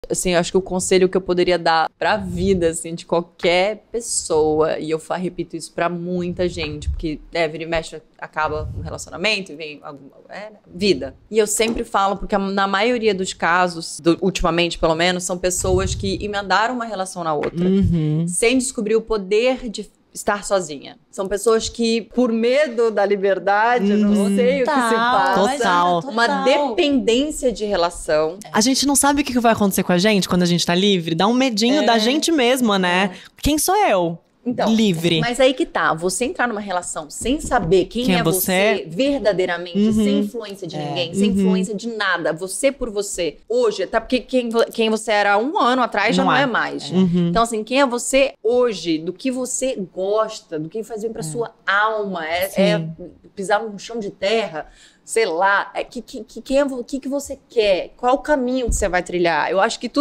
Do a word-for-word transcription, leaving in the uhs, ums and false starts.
Assim, eu acho que o conselho que eu poderia dar pra vida, assim, de qualquer pessoa, e eu fa- repito isso pra muita gente, porque, né, vira e mexe, acaba um relacionamento e vem alguma, é, né, vida. E eu sempre falo, porque na maioria dos casos, do- ultimamente pelo menos, são pessoas que emendaram uma relação na outra, Uhum. sem descobrir o poder de estar sozinha. São pessoas que, por medo da liberdade, eu não sei o que se passa. mas Total. Uma dependência de relação. A gente não sabe o que que vai acontecer com a gente quando a gente tá livre. Dá um medinho da gente mesma, né? Quem sou eu? Então, Livre. Mas aí que tá, você entrar numa relação sem saber quem, Quem é é você, você? verdadeiramente, Uhum. sem influência de É. ninguém, sem Uhum. influência de nada, você por você. Hoje, até porque quem, vo- quem você era um ano atrás já Não não é. é mais. Uhum. Então, assim, quem é você hoje, do que você gosta, do que faz bem pra sua alma, é, é Sim. pisar num chão de terra, sei lá, é que, que, que, quem é, vo- que, que você quer, qual o caminho que você vai trilhar. Eu acho que tudo